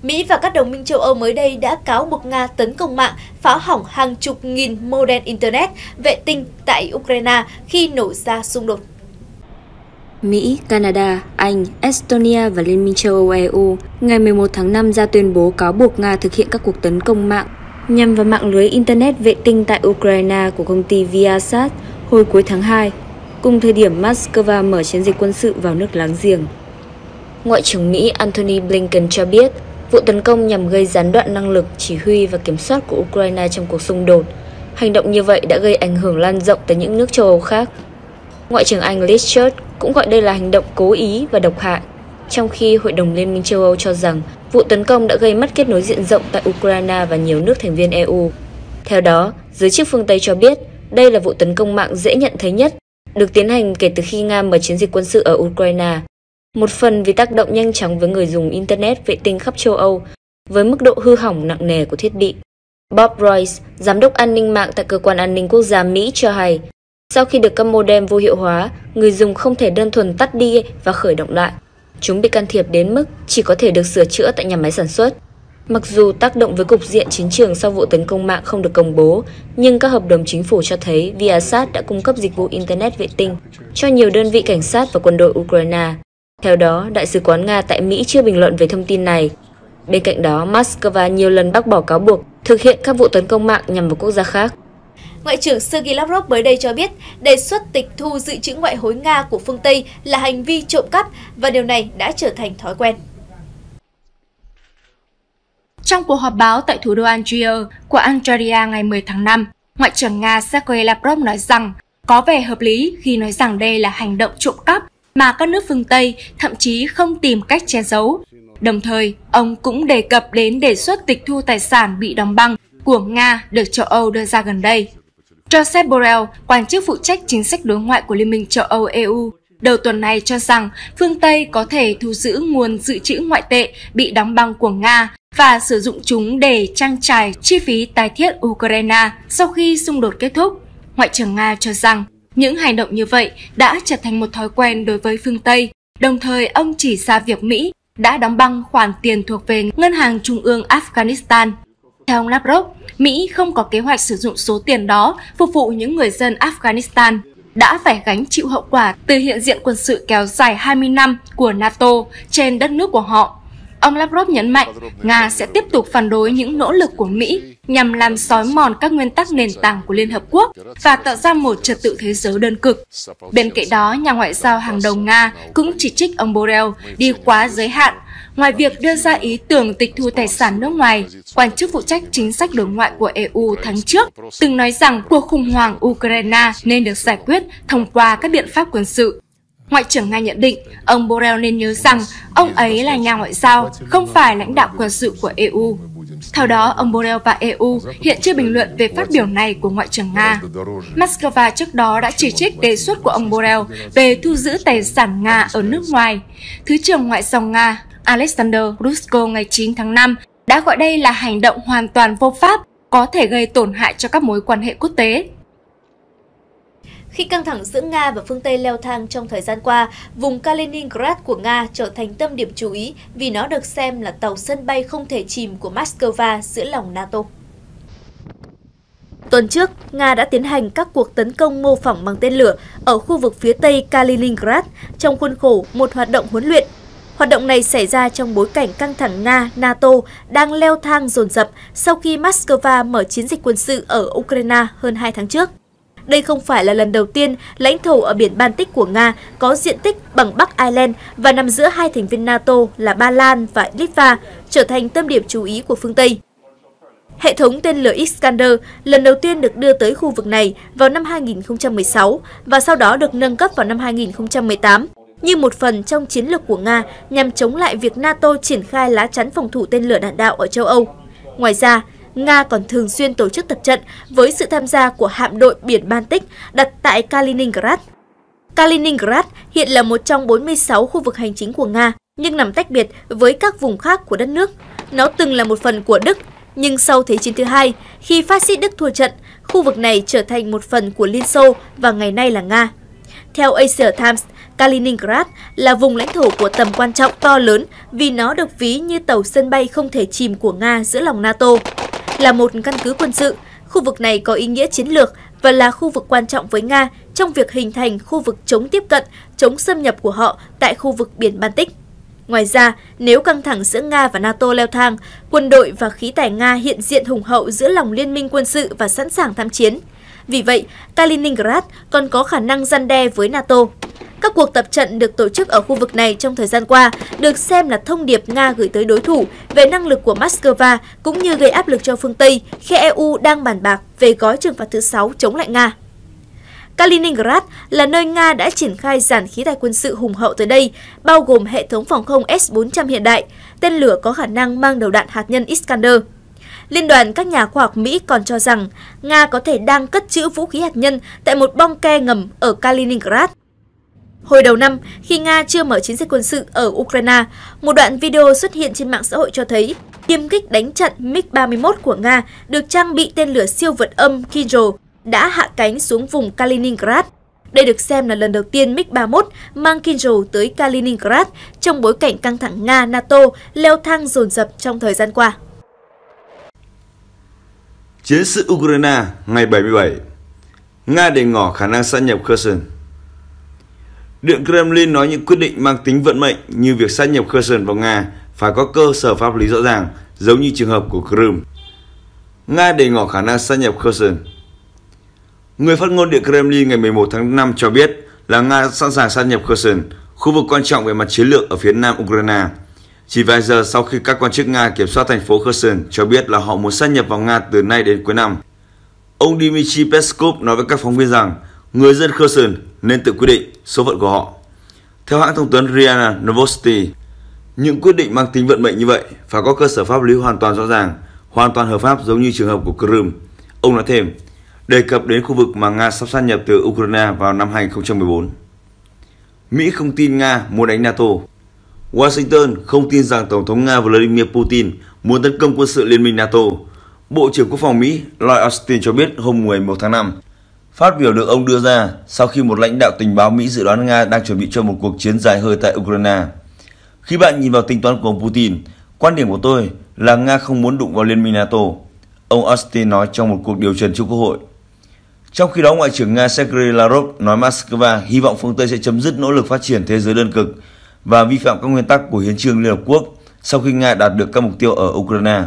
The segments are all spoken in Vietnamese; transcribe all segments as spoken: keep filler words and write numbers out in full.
Mỹ và các đồng minh châu Âu mới đây đã cáo buộc Nga tấn công mạng, phá hỏng hàng chục nghìn modem Internet, vệ tinh tại Ukraine khi nổ ra xung đột. Mỹ, Canada, Anh, Estonia và Liên minh châu Âu E U ngày mười một tháng năm ra tuyên bố cáo buộc Nga thực hiện các cuộc tấn công mạng nhằm vào mạng lưới Internet vệ tinh tại Ukraine của công ty Viasat hồi cuối tháng hai, cùng thời điểm Moscow mở chiến dịch quân sự vào nước láng giềng. Ngoại trưởng Mỹ Antony Blinken cho biết, vụ tấn công nhằm gây gián đoạn năng lực, chỉ huy và kiểm soát của Ukraine trong cuộc xung đột. Hành động như vậy đã gây ảnh hưởng lan rộng tới những nước châu Âu khác. Ngoại trưởng Anh Liz Truss cũng gọi đây là hành động cố ý và độc hại, trong khi Hội đồng Liên minh châu Âu cho rằng vụ tấn công đã gây mất kết nối diện rộng tại Ukraine và nhiều nước thành viên E U. Theo đó, giới chức phương Tây cho biết đây là vụ tấn công mạng dễ nhận thấy nhất, được tiến hành kể từ khi Nga mở chiến dịch quân sự ở Ukraine. Một phần vì tác động nhanh chóng với người dùng Internet vệ tinh khắp châu Âu, với mức độ hư hỏng nặng nề của thiết bị. Bob Royce, giám đốc an ninh mạng tại Cơ quan An ninh Quốc gia Mỹ cho hay, sau khi được các modem vô hiệu hóa, người dùng không thể đơn thuần tắt đi và khởi động lại. Chúng bị can thiệp đến mức chỉ có thể được sửa chữa tại nhà máy sản xuất. Mặc dù tác động với cục diện chiến trường sau vụ tấn công mạng không được công bố, nhưng các hợp đồng chính phủ cho thấy Viasat đã cung cấp dịch vụ Internet vệ tinh cho nhiều đơn vị cảnh sát và quân đội Ukraine. Theo đó, Đại sứ quán Nga tại Mỹ chưa bình luận về thông tin này. Bên cạnh đó, Moscow nhiều lần bác bỏ cáo buộc thực hiện các vụ tấn công mạng nhằm vào quốc gia khác. Ngoại trưởng Sergei Lavrov mới đây cho biết đề xuất tịch thu dự trữ ngoại hối Nga của phương Tây là hành vi trộm cắp và điều này đã trở thành thói quen. Trong cuộc họp báo tại thủ đô Algiers của Algeria ngày mười tháng năm, Ngoại trưởng Nga Sergei Lavrov nói rằng có vẻ hợp lý khi nói rằng đây là hành động trộm cắp mà các nước phương Tây thậm chí không tìm cách che giấu. Đồng thời, ông cũng đề cập đến đề xuất tịch thu tài sản bị đóng băng của Nga được châu Âu đưa ra gần đây. Josep Borrell, quan chức phụ trách chính sách đối ngoại của Liên minh châu Âu E U, đầu tuần này cho rằng phương Tây có thể thu giữ nguồn dự trữ ngoại tệ bị đóng băng của Nga và sử dụng chúng để trang trải chi phí tái thiết Ukraine sau khi xung đột kết thúc. Ngoại trưởng Nga cho rằng những hành động như vậy đã trở thành một thói quen đối với phương Tây, đồng thời ông chỉ ra việc Mỹ đã đóng băng khoản tiền thuộc về Ngân hàng Trung ương Afghanistan. Theo ông Lavrov, Mỹ không có kế hoạch sử dụng số tiền đó phục vụ những người dân Afghanistan đã phải gánh chịu hậu quả từ hiện diện quân sự kéo dài hai mươi năm của NATO trên đất nước của họ. Ông Lavrov nhấn mạnh Nga sẽ tiếp tục phản đối những nỗ lực của Mỹ nhằm làm xói mòn các nguyên tắc nền tảng của Liên Hợp Quốc và tạo ra một trật tự thế giới đơn cực. Bên cạnh đó, nhà ngoại giao hàng đầu Nga cũng chỉ trích ông Borrell đi quá giới hạn. Ngoài việc đưa ra ý tưởng tịch thu tài sản nước ngoài, quan chức phụ trách chính sách đối ngoại của E U tháng trước từng nói rằng cuộc khủng hoảng Ukraine nên được giải quyết thông qua các biện pháp quân sự. Ngoại trưởng Nga nhận định, ông Borrell nên nhớ rằng ông ấy là nhà ngoại giao, không phải lãnh đạo quân sự của E U. Theo đó, ông Borrell và E U hiện chưa bình luận về phát biểu này của Ngoại trưởng Nga. Moscow trước đó đã chỉ trích đề xuất của ông Borrell về thu giữ tài sản Nga ở nước ngoài. Thứ trưởng Ngoại giao Nga Alexander Grushko ngày chín tháng năm đã gọi đây là hành động hoàn toàn vô pháp, có thể gây tổn hại cho các mối quan hệ quốc tế. Khi căng thẳng giữa Nga và phương Tây leo thang trong thời gian qua, vùng Kaliningrad của Nga trở thành tâm điểm chú ý vì nó được xem là tàu sân bay không thể chìm của Moscow giữa lòng NATO. Tuần trước, Nga đã tiến hành các cuộc tấn công mô phỏng bằng tên lửa ở khu vực phía tây Kaliningrad trong khuôn khổ một hoạt động huấn luyện. Hoạt động này xảy ra trong bối cảnh căng thẳng Nga-NATO đang leo thang dồn dập sau khi Moscow mở chiến dịch quân sự ở Ukraine hơn hai tháng trước. Đây không phải là lần đầu tiên lãnh thổ ở biển Baltic của Nga có diện tích bằng Bắc Ireland và nằm giữa hai thành viên NATO là Ba Lan và Litva trở thành tâm điểm chú ý của phương Tây. Hệ thống tên lửa Iskander lần đầu tiên được đưa tới khu vực này vào năm hai nghìn không trăm mười sáu và sau đó được nâng cấp vào năm hai nghìn không trăm mười tám như một phần trong chiến lược của Nga nhằm chống lại việc NATO triển khai lá chắn phòng thủ tên lửa đạn đạo ở châu Âu. Ngoài ra, Nga còn thường xuyên tổ chức tập trận với sự tham gia của hạm đội biển Baltic đặt tại Kaliningrad. Kaliningrad hiện là một trong bốn mươi sáu khu vực hành chính của Nga, nhưng nằm tách biệt với các vùng khác của đất nước. Nó từng là một phần của Đức, nhưng sau Thế chiến thứ hai, khi phát xít Đức thua trận, khu vực này trở thành một phần của Liên Xô và ngày nay là Nga. Theo Asia Times, Kaliningrad là vùng lãnh thổ của tầm quan trọng to lớn vì nó được ví như tàu sân bay không thể chìm của Nga giữa lòng NATO. Là một căn cứ quân sự, khu vực này có ý nghĩa chiến lược và là khu vực quan trọng với Nga trong việc hình thành khu vực chống tiếp cận, chống xâm nhập của họ tại khu vực biển Baltic. Ngoài ra, nếu căng thẳng giữa Nga và NATO leo thang, quân đội và khí tài Nga hiện diện hùng hậu giữa lòng liên minh quân sự và sẵn sàng tham chiến. Vì vậy, Kaliningrad còn có khả năng răn đe với NATO. Các cuộc tập trận được tổ chức ở khu vực này trong thời gian qua được xem là thông điệp Nga gửi tới đối thủ về năng lực của Moscow cũng như gây áp lực cho phương Tây khi e u đang bàn bạc về gói trừng phạt thứ sáu chống lại Nga. Kaliningrad là nơi Nga đã triển khai dàn khí tài quân sự hùng hậu tới đây, bao gồm hệ thống phòng không S bốn trăm hiện đại, tên lửa có khả năng mang đầu đạn hạt nhân Iskander. Liên đoàn các nhà khoa học Mỹ còn cho rằng Nga có thể đang cất trữ vũ khí hạt nhân tại một bong ke ngầm ở Kaliningrad. Hồi đầu năm, khi Nga chưa mở chiến dịch quân sự ở Ukraine, một đoạn video xuất hiện trên mạng xã hội cho thấy tiêm kích đánh chặn MiG ba mươi mốt của Nga được trang bị tên lửa siêu vượt âm Kinzhal đã hạ cánh xuống vùng Kaliningrad. Đây được xem là lần đầu tiên MiG ba mươi mốt mang Kinzhal tới Kaliningrad trong bối cảnh căng thẳng Nga-NATO leo thang dồn dập trong thời gian qua. Chiến sự Ukraine ngày bảy mươi bảy, Nga để ngỏ khả năng sát nhập Kherson. Điện Kremlin nói những quyết định mang tính vận mệnh như việc sát nhập Kherson vào Nga phải có cơ sở pháp lý rõ ràng, giống như trường hợp của Crimea. Nga để ngỏ khả năng sát nhập Kherson. Người phát ngôn Điện Kremlin ngày mười một tháng năm cho biết là Nga sẵn sàng sát nhập Kherson, khu vực quan trọng về mặt chiến lược ở phía nam Ukraine. Chỉ vài giờ sau khi các quan chức Nga kiểm soát thành phố Kherson cho biết là họ muốn sát nhập vào Nga từ nay đến cuối năm. Ông Dmitry Peskov nói với các phóng viên rằng người dân Kherson nên tự quyết định số phận của họ. Theo hãng thông tấn rê a Novosti, những quyết định mang tính vận mệnh như vậy phải có cơ sở pháp lý hoàn toàn rõ ràng, hoàn toàn hợp pháp giống như trường hợp của Crimea. Ông nói thêm, đề cập đến khu vực mà Nga sắp sát nhập từ Ukraine vào năm hai nghìn không trăm mười bốn. Mỹ không tin Nga muốn đánh NATO. Washington không tin rằng Tổng thống Nga Vladimir Putin muốn tấn công quân sự Liên minh NATO. Bộ trưởng Quốc phòng Mỹ Lloyd Austin cho biết hôm mười một tháng năm. Phát biểu được ông đưa ra sau khi một lãnh đạo tình báo Mỹ dự đoán Nga đang chuẩn bị cho một cuộc chiến dài hơi tại Ukraine. Khi bạn nhìn vào tính toán của ông Putin, quan điểm của tôi là Nga không muốn đụng vào Liên minh NATO, ông Austin nói trong một cuộc điều trần trước Quốc hội. Trong khi đó, Ngoại trưởng Nga Sergei Lavrov nói Moscow hy vọng phương Tây sẽ chấm dứt nỗ lực phát triển thế giới đơn cực và vi phạm các nguyên tắc của Hiến chương Liên Hợp Quốc sau khi Nga đạt được các mục tiêu ở Ukraine.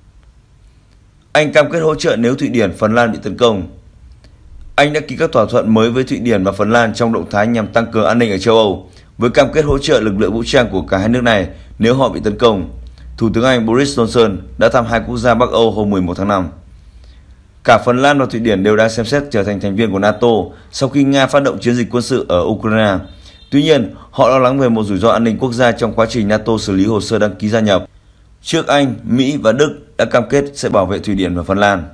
Anh cam kết hỗ trợ nếu Thụy Điển, Phần Lan bị tấn công. Anh đã ký các thỏa thuận mới với Thụy Điển và Phần Lan trong động thái nhằm tăng cường an ninh ở châu Âu, với cam kết hỗ trợ lực lượng vũ trang của cả hai nước này nếu họ bị tấn công. Thủ tướng Anh Boris Johnson đã thăm hai quốc gia Bắc Âu hôm mười một tháng năm. Cả Phần Lan và Thụy Điển đều đang xem xét trở thành thành viên của NATO sau khi Nga phát động chiến dịch quân sự ở Ukraine. Tuy nhiên, họ lo lắng về một rủi ro an ninh quốc gia trong quá trình NATO xử lý hồ sơ đăng ký gia nhập. Trước Anh, Mỹ và Đức đã cam kết sẽ bảo vệ Thụy Điển và Phần Lan.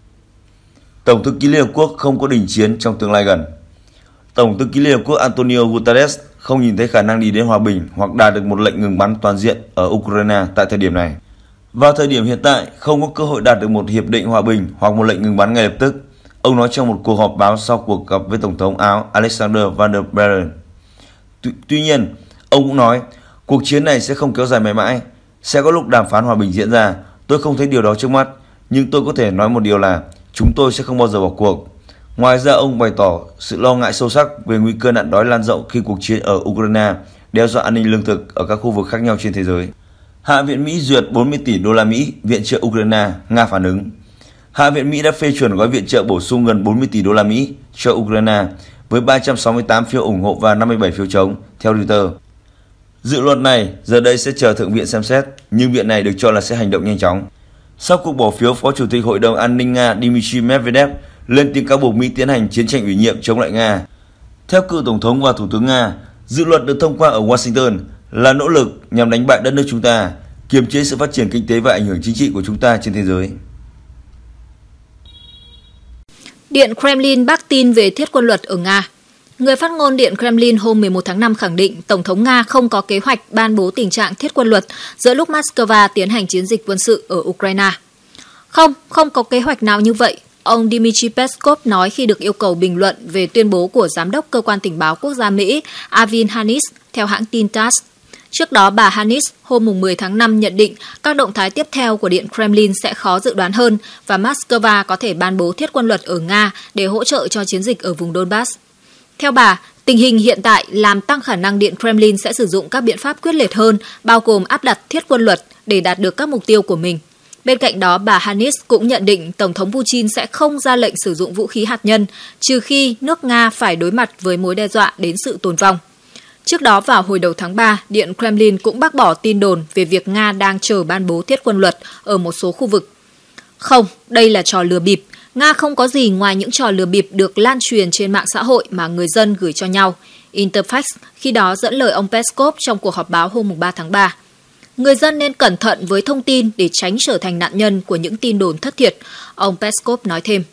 Tổng thư ký Liên Hợp Quốc không có đình chiến trong tương lai gần. Tổng thư ký Liên Hợp Quốc Antonio Guterres không nhìn thấy khả năng đi đến hòa bình hoặc đạt được một lệnh ngừng bắn toàn diện ở Ukraine tại thời điểm này. Vào thời điểm hiện tại, không có cơ hội đạt được một hiệp định hòa bình hoặc một lệnh ngừng bắn ngay lập tức, ông nói trong một cuộc họp báo sau cuộc gặp với Tổng thống Áo Alexander Van der Bellen. Tuy, tuy nhiên, ông cũng nói, cuộc chiến này sẽ không kéo dài mãi mãi, sẽ có lúc đàm phán hòa bình diễn ra. Tôi không thấy điều đó trước mắt, nhưng tôi có thể nói một điều là chúng tôi sẽ không bao giờ bỏ cuộc. Ngoài ra, ông bày tỏ sự lo ngại sâu sắc về nguy cơ nạn đói lan rộng khi cuộc chiến ở Ukraine đe dọa an ninh lương thực ở các khu vực khác nhau trên thế giới. Hạ viện Mỹ duyệt bốn mươi tỷ đô la Mỹ viện trợ Ukraine, Nga phản ứng. Hạ viện Mỹ đã phê chuẩn gói viện trợ bổ sung gần bốn mươi tỷ đô la Mỹ cho Ukraine với ba trăm sáu mươi tám phiếu ủng hộ và năm mươi bảy phiếu chống, theo Reuters. Dự luật này giờ đây sẽ chờ Thượng viện xem xét, nhưng viện này được cho là sẽ hành động nhanh chóng. Sau cuộc bỏ phiếu, Phó Chủ tịch Hội đồng An ninh Nga Dmitry Medvedev lên tiếng cáo buộc Mỹ tiến hành chiến tranh ủy nhiệm chống lại Nga. Theo cựu Tổng thống và Thủ tướng Nga, dự luật được thông qua ở Washington là nỗ lực nhằm đánh bại đất nước chúng ta, kiềm chế sự phát triển kinh tế và ảnh hưởng chính trị của chúng ta trên thế giới. Điện Kremlin bác tin về thiết quân luật ở Nga. Người phát ngôn Điện Kremlin hôm mười một tháng năm khẳng định Tổng thống Nga không có kế hoạch ban bố tình trạng thiết quân luật giữa lúc Moscow tiến hành chiến dịch quân sự ở Ukraine. Không, không có kế hoạch nào như vậy. Ông Dmitry Peskov nói khi được yêu cầu bình luận về tuyên bố của Giám đốc Cơ quan Tình báo Quốc gia Mỹ Avin Hanis theo hãng tin tát ét. Trước đó, bà Hanis hôm mười tháng năm nhận định các động thái tiếp theo của Điện Kremlin sẽ khó dự đoán hơn và Moscow có thể ban bố thiết quân luật ở Nga để hỗ trợ cho chiến dịch ở vùng Donbass. Theo bà, tình hình hiện tại làm tăng khả năng Điện Kremlin sẽ sử dụng các biện pháp quyết liệt hơn, bao gồm áp đặt thiết quân luật để đạt được các mục tiêu của mình. Bên cạnh đó, bà Hanis cũng nhận định Tổng thống Putin sẽ không ra lệnh sử dụng vũ khí hạt nhân, trừ khi nước Nga phải đối mặt với mối đe dọa đến sự tồn vong. Trước đó, vào hồi đầu tháng ba, Điện Kremlin cũng bác bỏ tin đồn về việc Nga đang chờ ban bố thiết quân luật ở một số khu vực. Không, đây là trò lừa bịp. Nga không có gì ngoài những trò lừa bịp được lan truyền trên mạng xã hội mà người dân gửi cho nhau. Interfax khi đó dẫn lời ông Peskov trong cuộc họp báo hôm ba tháng ba. Người dân nên cẩn thận với thông tin để tránh trở thành nạn nhân của những tin đồn thất thiệt, ông Peskov nói thêm.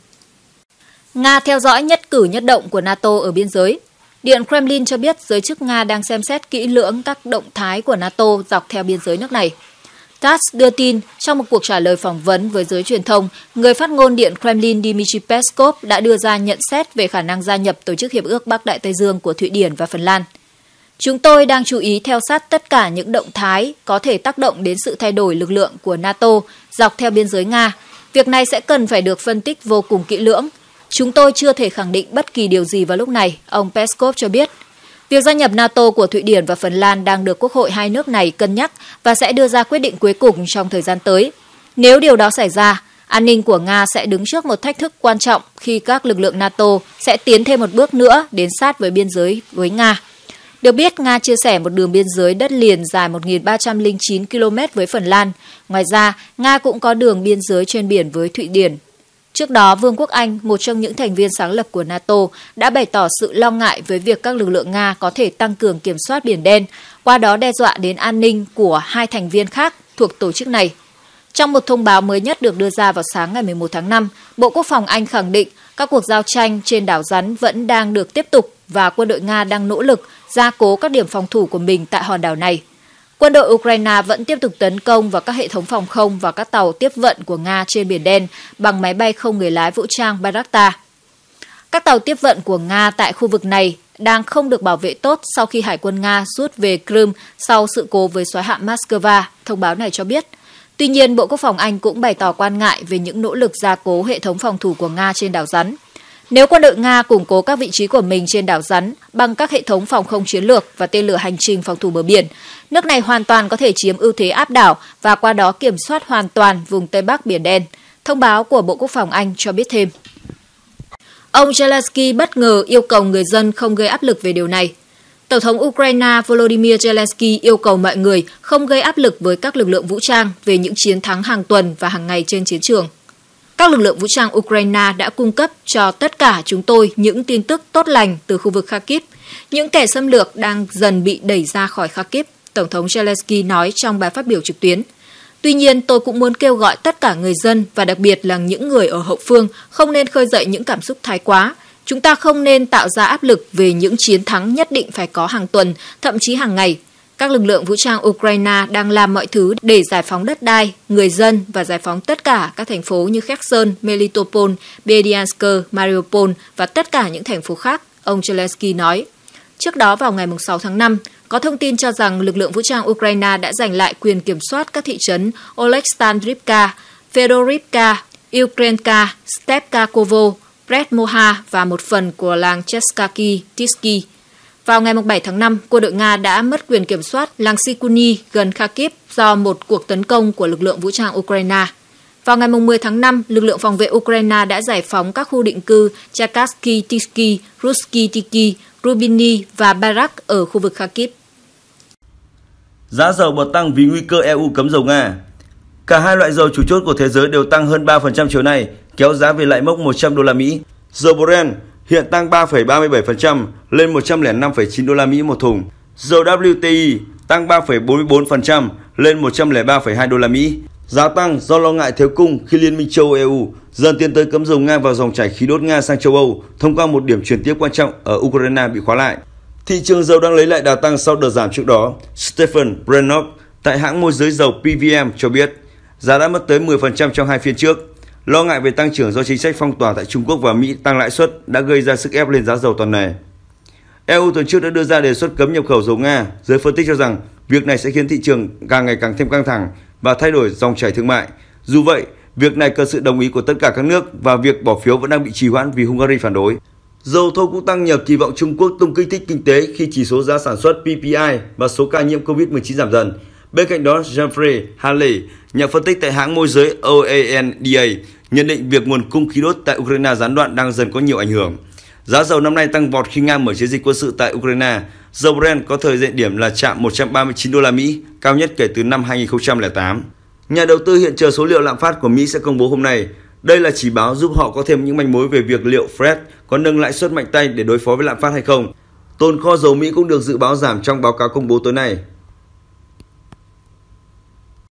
Nga theo dõi nhất cử nhất động của NATO ở biên giới. Điện Kremlin cho biết giới chức Nga đang xem xét kỹ lưỡng các động thái của NATO dọc theo biên giới nước này. tát ét đưa tin trong một cuộc trả lời phỏng vấn với giới truyền thông, người phát ngôn Điện Kremlin Dmitry Peskov đã đưa ra nhận xét về khả năng gia nhập Tổ chức Hiệp ước Bắc Đại Tây Dương của Thụy Điển và Phần Lan. Chúng tôi đang chú ý theo sát tất cả những động thái có thể tác động đến sự thay đổi lực lượng của NATO dọc theo biên giới Nga. Việc này sẽ cần phải được phân tích vô cùng kỹ lưỡng. Chúng tôi chưa thể khẳng định bất kỳ điều gì vào lúc này, ông Peskov cho biết. Việc gia nhập NATO của Thụy Điển và Phần Lan đang được Quốc hội hai nước này cân nhắc và sẽ đưa ra quyết định cuối cùng trong thời gian tới. Nếu điều đó xảy ra, an ninh của Nga sẽ đứng trước một thách thức quan trọng khi các lực lượng NATO sẽ tiến thêm một bước nữa đến sát với biên giới với Nga. Được biết, Nga chia sẻ một đường biên giới đất liền dài một nghìn ba trăm lẻ chín ki lô mét với Phần Lan. Ngoài ra, Nga cũng có đường biên giới trên biển với Thụy Điển. Trước đó, Vương quốc Anh, một trong những thành viên sáng lập của NATO, đã bày tỏ sự lo ngại với việc các lực lượng Nga có thể tăng cường kiểm soát Biển Đen, qua đó đe dọa đến an ninh của hai thành viên khác thuộc tổ chức này. Trong một thông báo mới nhất được đưa ra vào sáng ngày mười một tháng năm, Bộ Quốc phòng Anh khẳng định các cuộc giao tranh trên đảo Rắn vẫn đang được tiếp tục và quân đội Nga đang nỗ lực gia cố các điểm phòng thủ của mình tại hòn đảo này. Quân đội Ukraine vẫn tiếp tục tấn công vào các hệ thống phòng không và các tàu tiếp vận của Nga trên Biển Đen bằng máy bay không người lái vũ trang Bayraktar. Các tàu tiếp vận của Nga tại khu vực này đang không được bảo vệ tốt sau khi Hải quân Nga rút về Crimea sau sự cố với soái hạm Moscow, thông báo này cho biết. Tuy nhiên, Bộ Quốc phòng Anh cũng bày tỏ quan ngại về những nỗ lực gia cố hệ thống phòng thủ của Nga trên đảo Rắn. Nếu quân đội Nga củng cố các vị trí của mình trên đảo Rắn bằng các hệ thống phòng không chiến lược và tên lửa hành trình phòng thủ bờ biển, nước này hoàn toàn có thể chiếm ưu thế áp đảo và qua đó kiểm soát hoàn toàn vùng Tây Bắc Biển Đen, thông báo của Bộ Quốc phòng Anh cho biết thêm. Ông Zelensky bất ngờ yêu cầu người dân không gây áp lực về điều này. Tổng thống Ukraine Volodymyr Zelensky yêu cầu mọi người không gây áp lực với các lực lượng vũ trang về những chiến thắng hàng tuần và hàng ngày trên chiến trường. Các lực lượng vũ trang Ukraine đã cung cấp cho tất cả chúng tôi những tin tức tốt lành từ khu vực Kharkiv. Những kẻ xâm lược đang dần bị đẩy ra khỏi Kharkiv, Tổng thống Zelensky nói trong bài phát biểu trực tuyến. Tuy nhiên, tôi cũng muốn kêu gọi tất cả người dân và đặc biệt là những người ở hậu phương không nên khơi dậy những cảm xúc thái quá. Chúng ta không nên tạo ra áp lực về những chiến thắng nhất định phải có hàng tuần, thậm chí hàng ngày. Các lực lượng vũ trang Ukraine đang làm mọi thứ để giải phóng đất đai, người dân và giải phóng tất cả các thành phố như Kherson, Melitopol, Berdyansk, Mariupol và tất cả những thành phố khác, ông Zelensky nói. Trước đó vào ngày sáu tháng năm, có thông tin cho rằng lực lượng vũ trang Ukraine đã giành lại quyền kiểm soát các thị trấn Oleksandrivka, Fedorivka, Ukrenka, Stepkakovo, Predmoha và một phần của làng Cheskaki Tisky. Vào ngày bảy tháng năm, quân đội Nga đã mất quyền kiểm soát làng Sikuni gần Kharkiv do một cuộc tấn công của lực lượng vũ trang Ukraine. Vào ngày mười tháng năm, lực lượng phòng vệ Ukraine đã giải phóng các khu định cư Chakarsky Tisky, Russky Tiki, Rubini và Barak ở khu vực Kharkiv. Giá dầu bật tăng vì nguy cơ e u cấm dầu Nga. Cả hai loại dầu chủ chốt của thế giới đều tăng hơn ba phần trăm chiều nay, kéo giá về lại mốc một trăm đô la Mỹ. Dầu Brent hiện tăng ba phẩy ba mươi bảy phần trăm lên một trăm lẻ năm phẩy chín đô la Mỹ một thùng. Dầu W T I tăng ba phẩy bốn mươi bốn phần trăm lên một trăm lẻ ba phẩy hai đô la Mỹ. Giá tăng do lo ngại thiếu cung khi Liên minh châu Âu E U dần tiến tới cấm dầu Nga vào dòng chảy khí đốt Nga sang châu Âu thông qua một điểm chuyển tiếp quan trọng ở Ukraine bị khóa lại. Thị trường dầu đang lấy lại đà tăng sau đợt giảm trước đó. Stephen Brennock tại hãng môi giới dầu P V M cho biết giá đã mất tới mười phần trăm trong hai phiên trước. Lo ngại về tăng trưởng do chính sách phong tỏa tại Trung Quốc và Mỹ tăng lãi suất đã gây ra sức ép lên giá dầu toàn cầu. e u tuần trước đã đưa ra đề xuất cấm nhập khẩu dầu Nga. Giới phân tích cho rằng việc này sẽ khiến thị trường càng ngày càng thêm căng thẳng và thay đổi dòng chảy thương mại. Dù vậy, việc này cần sự đồng ý của tất cả các nước và việc bỏ phiếu vẫn đang bị trì hoãn vì Hungary phản đối. Dầu thô cũng tăng nhờ kỳ vọng Trung Quốc tung kích thích kinh tế khi chỉ số giá sản xuất P P I và số ca nhiễm Covid mười chín giảm dần. Bên cạnh đó, Jeffrey Haley, nhà phân tích tại hãng môi giới O A N D A, nhận định việc nguồn cung khí đốt tại Ukraine gián đoạn đang dần có nhiều ảnh hưởng. Giá dầu năm nay tăng vọt khi Nga mở chiến dịch quân sự tại Ukraine. Dầu Brent có thời gian điểm là chạm một trăm ba mươi chín đô la Mỹ, cao nhất kể từ năm hai nghìn không trăm lẻ tám. Nhà đầu tư hiện chờ số liệu lạm phát của Mỹ sẽ công bố hôm nay. Đây là chỉ báo giúp họ có thêm những manh mối về việc liệu Fed có nâng lãi suất mạnh tay để đối phó với lạm phát hay không. Tồn kho dầu Mỹ cũng được dự báo giảm trong báo cáo công bố tối nay.